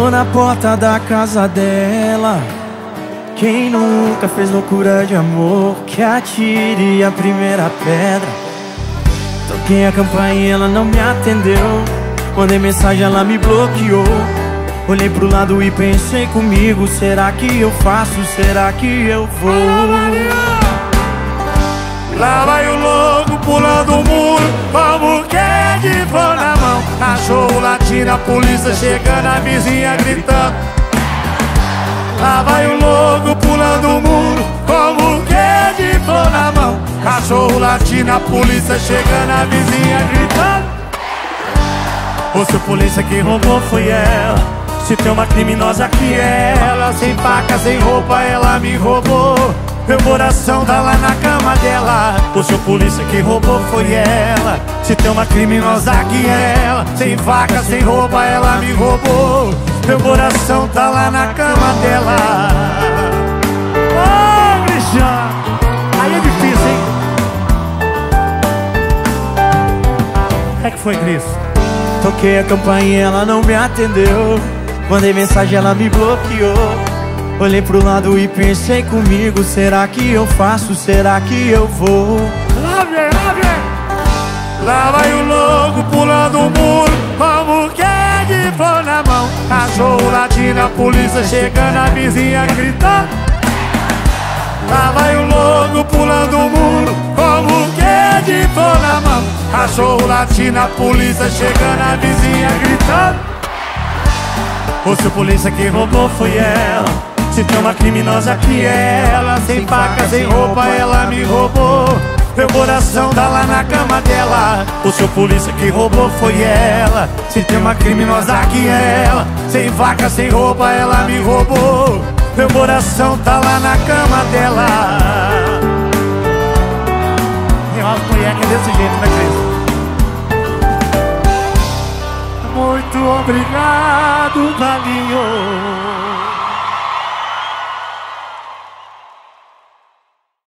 Tô na porta da casa dela. Quem nunca fez loucura de amor, que atire a primeira pedra. Toquei a campainha, ela não me atendeu. Mandei mensagem, ela me bloqueou. Olhei pro lado e pensei comigo: será que eu faço? Será que eu vou? Lá vai o louco pulando o muro, como quer de flor na mão. Cachorro latindo, a polícia chegando, a vizinha gritando. Lá vai o louco pulando o muro, como quer de flor na mão. Cachorro latindo, a polícia chegando, a vizinha gritando. Ô, seu polícia, quem roubou foi ela. Se tem uma criminosa que é ela, sem faca, sem roupa, ela me roubou. Meu coração tá lá na cama dela. O seu polícia, quem roubou foi ela. Se tem uma criminosa que é ela, sem faca, sem roupa, ela me roubou. Meu coração tá lá na cama dela. Ô, Cristiano, aí é difícil, hein? O que foi, Cris? Toquei a campainha, ela não me atendeu. Mandei mensagem, ela me bloqueou. Olhei pro lado e pensei comigo: será que eu faço? Será que eu vou? Lá vem, lá vem. Lá vai o louco pulando o muro, como quer de flor na mão. Cachorro latindo, a polícia chegando, a vizinha gritando. Lá vai o louco pulando o muro, como quer de flor na mão. Cachorro latindo, a polícia chegando, a vizinha gritando. O seu polícia, que roubou foi ela. Se tem uma criminosa que é ela, sem faca, sem roupa, ela me roubou. Meu coração tá lá na cama dela. O seu polícia, que roubou foi ela. Se tem uma criminosa que é ela, sem faca, sem roupa, ela me roubou. Meu coração tá lá na cama dela. Tem umas mulheres que é desse jeito, né, Cris? Muito obrigado, Valinho.